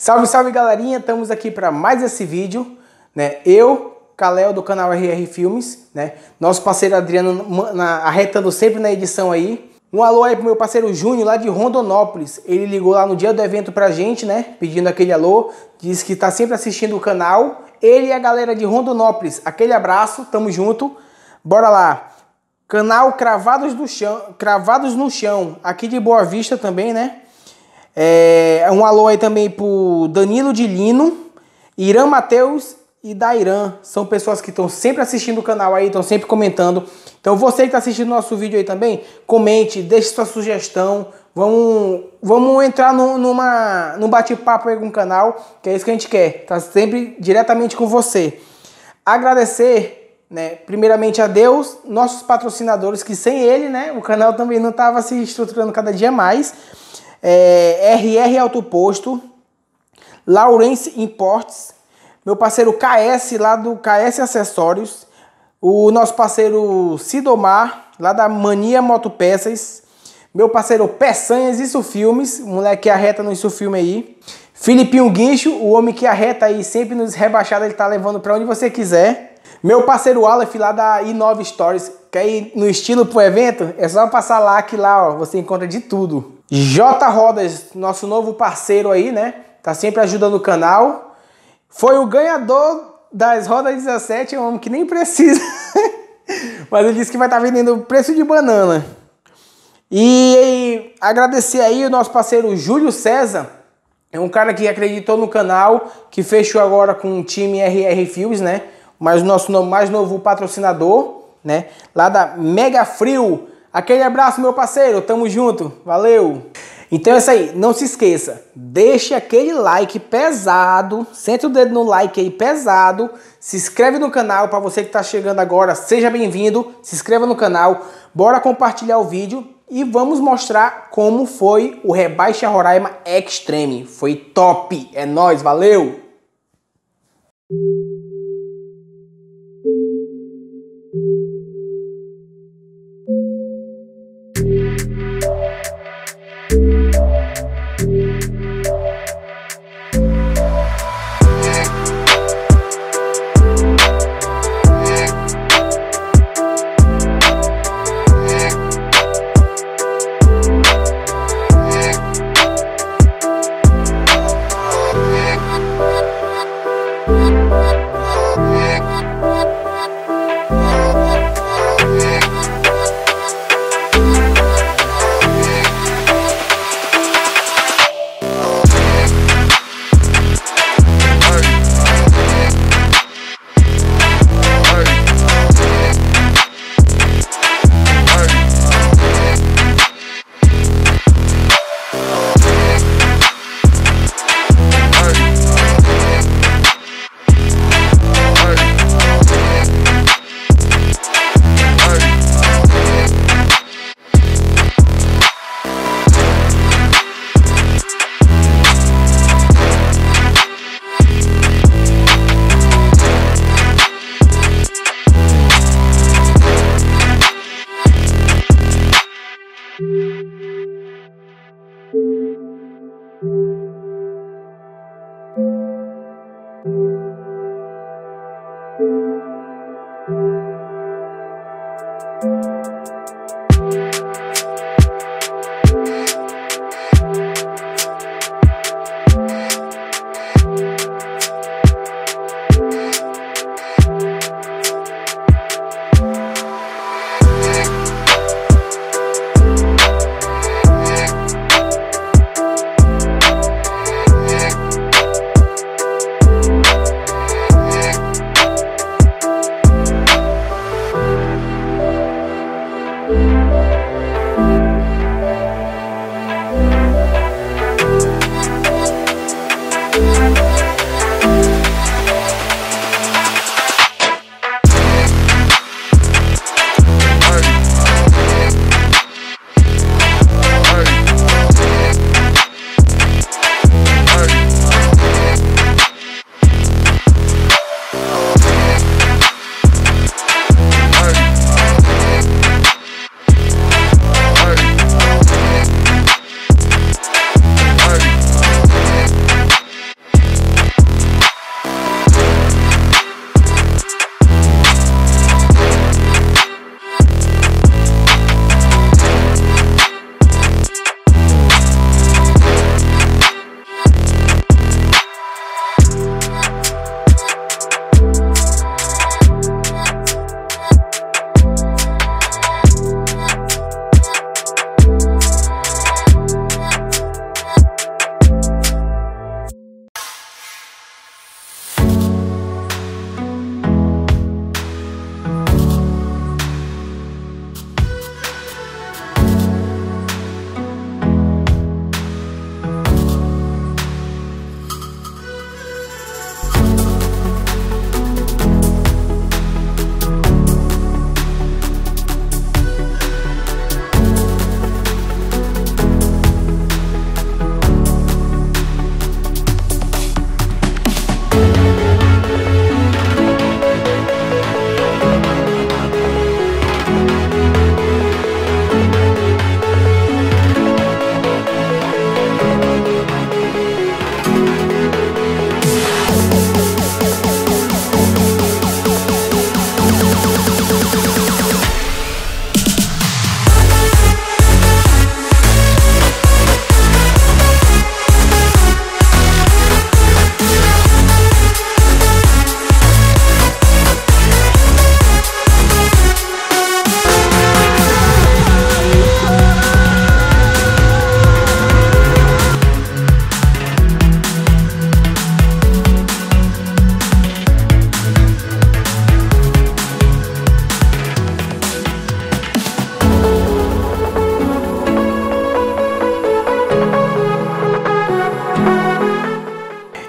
Salve, salve galerinha, estamos aqui para mais esse vídeo, né? Eu, Kalel do canal RR Filmes, né? Nosso parceiro Adriano arretando sempre na edição aí. Um alô aí pro meu parceiro Júnior lá de Rondonópolis. Ele ligou lá no dia do evento pra gente, né? Pedindo aquele alô, disse que tá sempre assistindo o canal. Ele e a galera de Rondonópolis, aquele abraço, tamo junto. Bora lá. Canal Cravados no Chão, aqui de Boa Vista também, né? Um alô aí também pro Danilo de Lino, Irã Matheus e Dairan. São pessoas que estão sempre assistindo o canal aí, estão sempre comentando. Então você que está assistindo nosso vídeo aí também, comente, deixe sua sugestão. Vamos entrar num bate-papo aí com o canal, que é isso que a gente quer. Tá sempre diretamente com você. Agradecer, né, primeiramente a Deus, nossos patrocinadores, que sem ele, né, o canal também não estava se estruturando cada dia mais. RR Autoposto, Laurence Imports, meu parceiro KS lá do KS Acessórios, o nosso parceiro Sidomar lá da Mania Motopeças, meu parceiro Peçanhas Isso Filmes, o moleque que arreta no Isso Filme aí, Filipinho Guincho, o homem que arreta aí sempre nos rebaixados, ele tá levando para onde você quiser. Meu parceiro Aleph lá da i9 Stories, quer ir no estilo pro evento? É só passar lá que lá ó, você encontra de tudo. J Rodas, nosso novo parceiro aí, né? Tá sempre ajudando o canal. Foi o ganhador das rodas 17, é um homem que nem precisa. Mas ele disse que vai estar vendendo o preço de banana. E agradecer aí o nosso parceiro Júlio César. É um cara que acreditou no canal, que fechou agora com o time RR Filmes, né? Mas o nosso mais novo patrocinador, né? Lá da Mega Frio. Aquele abraço, meu parceiro. Tamo junto. Valeu. Então é isso aí. Não se esqueça. Deixe aquele like pesado. Senta o dedo no like aí pesado. Se inscreve no canal. Para você que tá chegando agora, seja bem-vindo. Se inscreva no canal. Bora compartilhar o vídeo. E vamos mostrar como foi o Rebaixa Roraima Extreme. Foi top. É nóis. Valeu.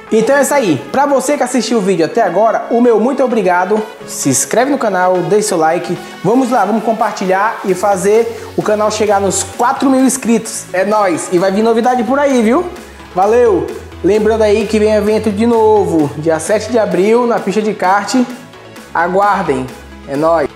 Então é isso aí. Pra você que assistiu o vídeo até agora, o meu muito obrigado. Se inscreve no canal, deixe seu like. Vamos lá, vamos compartilhar e fazer o canal chegar nos 4.000 inscritos. É nóis. E vai vir novidade por aí, viu? Valeu! Lembrando aí que vem evento de novo, dia 7 de abril, na pista de kart. Aguardem. É nóis.